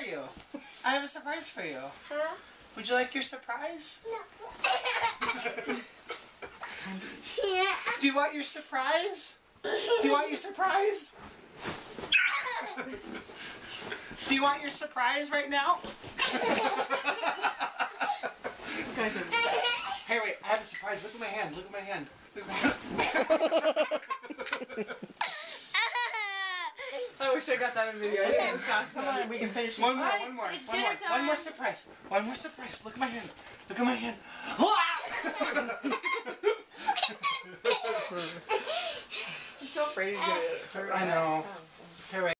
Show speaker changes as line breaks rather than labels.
you. I have a surprise for you.
Huh?
Would you like your surprise?
No.
Yeah.
Do you want your surprise? Do you want your surprise? Do you want your surprise right now?
Guys are...
Hey, wait, I have a surprise. Look at my hand. Look at my hand. Look at my hand.
I wish I got that in video. Come on, we can finish.
One more,
Alright,
one more,
it's
one
dinner
more.
time.
One more surprise. One more surprise. Look at my hand. Look at my hand.
I'm so afraid he's gonna hurt.
I know.
Oh.
Here, wait.